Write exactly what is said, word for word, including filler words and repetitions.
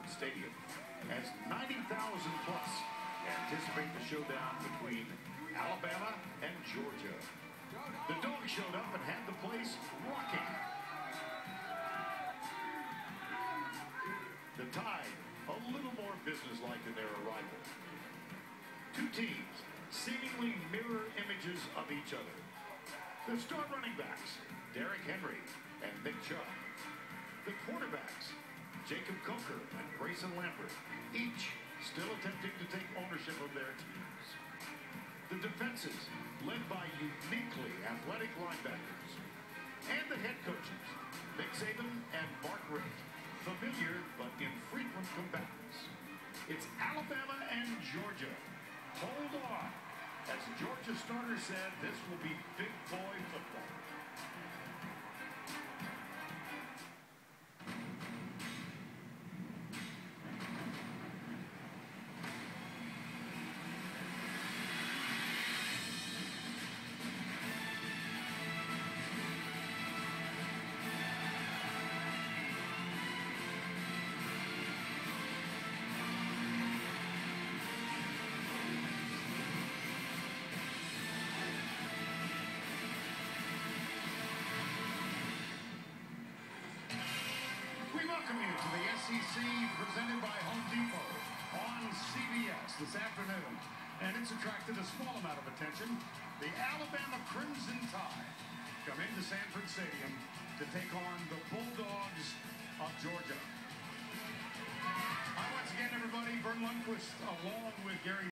Sanford Stadium as ninety thousand plus anticipate the showdown between Alabama and Georgia. The Dogs showed up and had the place rocking. The Tide, a little more businesslike in their arrival. Two teams, seemingly mirror images of each other. The star running backs, Derrick Henry and Nick Chubb. The quarterbacks, Jacob Coker and Grayson Lambert, each still attempting to take ownership of their teams. The defenses, led by uniquely athletic linebackers. And the head coaches, Nick Saban and Mark Richt, familiar but infrequent combatants. It's Alabama and Georgia. Hold on. As Georgia starter said, this will be big boy football. Welcome you to the S E C presented by Home Depot on C B S this afternoon. And it's attracted a small amount of attention. The Alabama Crimson Tide come into Sanford Stadium to take on the Bulldogs of Georgia. Hi once again, everybody. Vern Lundquist along with Gary